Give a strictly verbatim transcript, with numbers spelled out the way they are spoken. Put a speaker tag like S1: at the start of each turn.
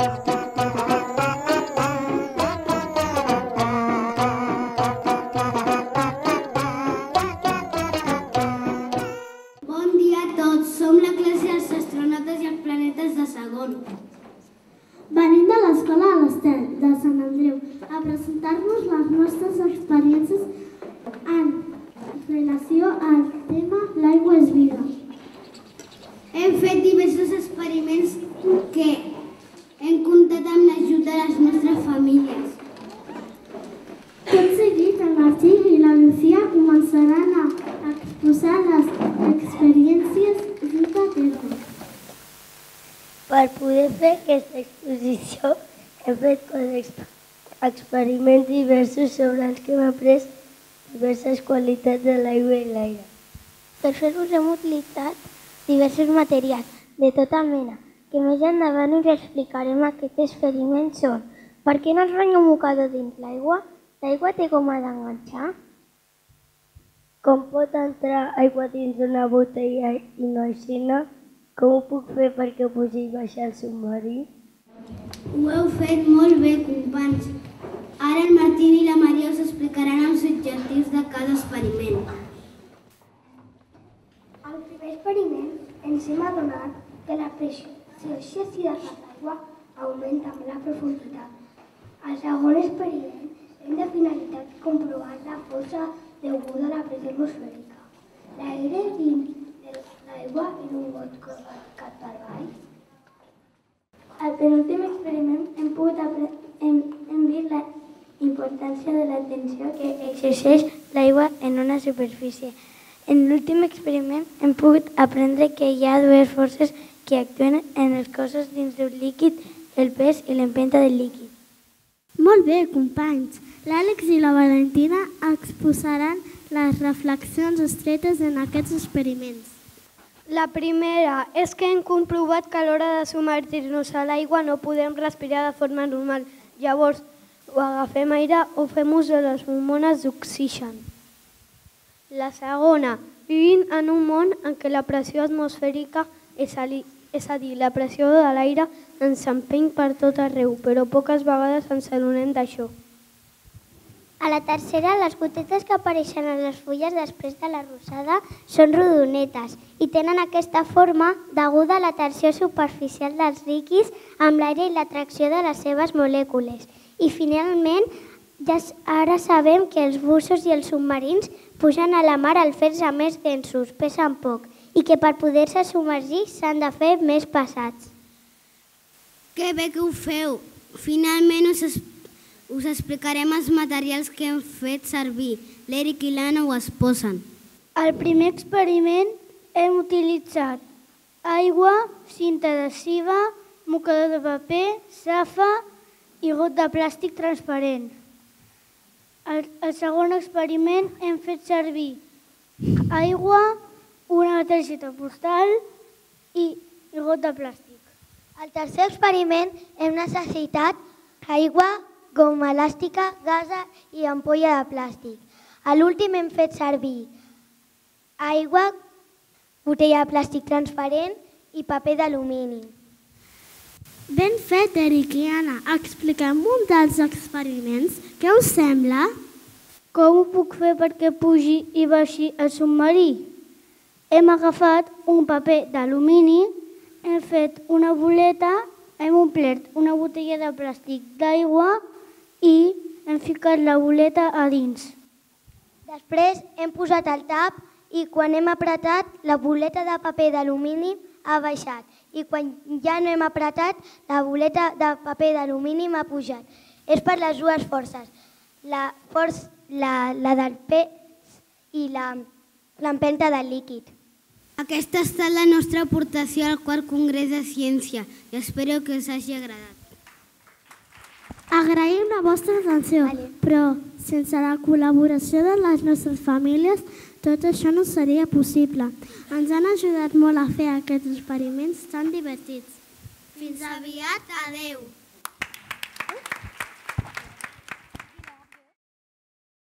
S1: Bon dia a tots, som la classe dels astronautes i els planetes de segon.
S2: Venim de l'escola de l'Estel, de Sant Andreu, a presentar-nos les nostres experiències en relació al tema L'aigua és vida.
S1: Hem fet diversos experiments que hem comptat amb l'ajut de les nostres famílies.
S2: Tot seguit, el Martí i la Lucía començaran a exposar les experiències dues a terme.
S3: Per poder fer aquesta exposició hem fet experiments diversos sobre els que hem après diverses qualitats de l'aigua i l'aire.
S4: Per fer-los hem utilitzat diversos materials de tota mena, que més endavant us explicarem. Aquests experiments són: per què no es renya un mocador dins l'aigua? L'aigua té goma d'enganxar?
S3: Com pot entrar aigua dins una botella i no aixina? Com ho puc fer perquè pugi i baixar el submarí?
S1: Ho heu fet molt bé, companys. Ara el Martí i la Maria us explicaran els objectius de cada experiment.
S2: Al primer experiment ens hem adonat que la pressió excessiva de l'aigua augmenta amb la profunditat. Al segon experiment hem de finalitat comprovar la força deguda a la pressió atmosfèrica. L'aire dins de l'aigua en un got cap per avall. Al penúltim experiment hem pogut hem, hem vist la importància de la tensió que exerceix l'aigua en una superfície. En l'últim experiment hem pogut aprendre que hi ha dues forces que actuen en els cossos dins d'un líquid, el pes i l'empenta del líquid. Molt bé, companys. L'Àlex i la Valentina exposaran les reflexions estretes en aquests experiments.
S5: La primera és que hem comprovat que a l'hora de submergir-nos a l'aigua no podem respirar de forma normal. Llavors, o agafem aire o fem ús de les hormones d'oxigen. La segona, vivim en un món en què la pressió atmosfèrica, és a, li, és a dir, la pressió de l'aire, ens empeny per tot arreu, però poques vegades ens adonem d'això.
S4: A la tercera, les gotetes que apareixen a les fulles després de la rosada són rodonetes i tenen aquesta forma deguda a la tensió superficial dels líquids amb l'aire i l'atracció de les seves molècules. I finalment, ja ara sabem que els bussos i els submarins pugen a la mar al fer-se més densos, pesen poc, i que per poder-se submergir s'han de fer més pesats.
S1: Que bé que ho feu! Finalment us explicarem Us explicarem els materials que hem fet servir. L'Eric i l'Anna ho exposen.
S2: Al primer experiment hem utilitzat aigua, cinta adhesiva, mocador de paper, safa i got de plàstic transparent. Al, al segon experiment hem fet servir aigua, una targeta postal i got de plàstic.
S4: Al tercer experiment hem necessitat aigua, goma elàstica, gasa i ampolla de plàstic. A l'últim hem fet servir aigua, botella de plàstic transparent i paper d'alumini.
S2: Ben fet, Eric i Anna. Expliquem un dels experiments. Què us sembla? Com ho puc fer perquè pugi i baixi el submarí? Hem agafat un paper d'alumini, hem fet una boleta, hem omplert una botella de plàstic d'aigua i hem ficat la boleta a dins.
S4: Després hem posat el tap i quan hem apretat, la boleta de paper d'alumini ha baixat. I quan ja no hem apretat, la boleta de paper d'alumini ha pujat. És per les dues forces, la, força, la, la del pes i l'empenta del líquid.
S1: Aquesta ha estat la nostra aportació al quart Congrés de Ciència i espero que us hagi agradat.
S2: Agraïm la vostra atenció, vale. Però sense la col·laboració de les nostres famílies tot això no seria possible. Ens han ajudat molt a fer aquests experiments tan divertits.
S1: Fins aviat, adeu!